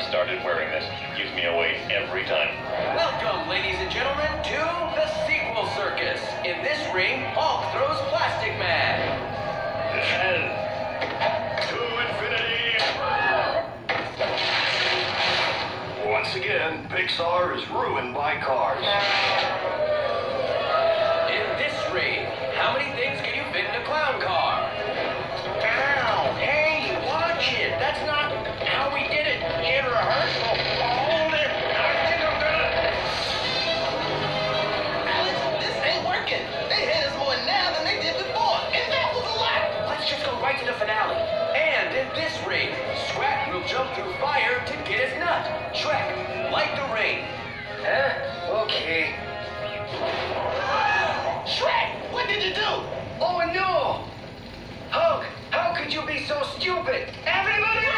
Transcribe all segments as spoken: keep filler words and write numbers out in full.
started wearing this. Gives me away every time. Welcome, ladies and gentlemen, to the sequel circus. In this ring, Hulk throws Plastic Man. And to infinity. Once again, Pixar is ruined by cars. In this ring, how many things can you fit in a clown car? Ow! Hey, watch it! That's not how we did it in rehearsal. Hold it! I think I'm gonna... Alex, this ain't working. They hit us more now than they did before, and that was a lot. Let's just go right to the finale. And in this ring, Shrek will jump through fire to get his nut. Shrek, light the ring. Huh? Okay. Shrek, what did you do? Oh no! Hulk, how could you be so stupid? Everybody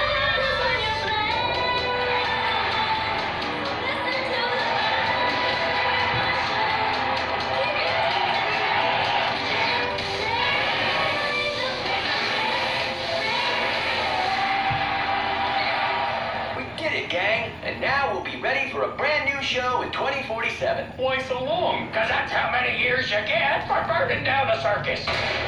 We did it, gang. And now we'll be ready for a brand new show in twenty forty-seven. Why so long? Because that's how many years you get for burning down the circus.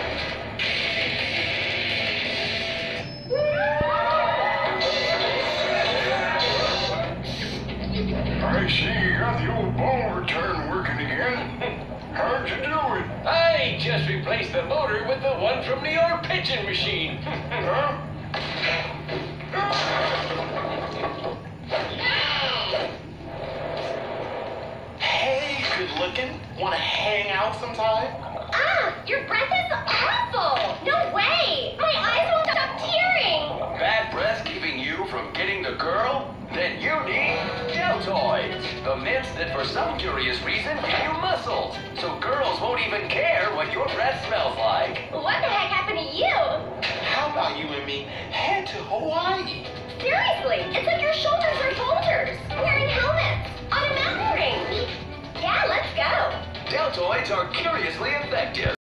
I see you got the old ball return working again. How'd you do it? I just replaced the motor with the one from New York pitching machine. Huh? Hey, good looking. Want to hang out sometime? Ah, your breath is awful. No way. My eyes won't stop tearing. Bad breath keeping you from getting the girl? Then you need Deltoids, the mints that for some curious reason give you muscles, so girls won't even care what your breath smells like. What the heck happened to you? How about you and me head to Hawaii? Seriously, it's like your shoulders are full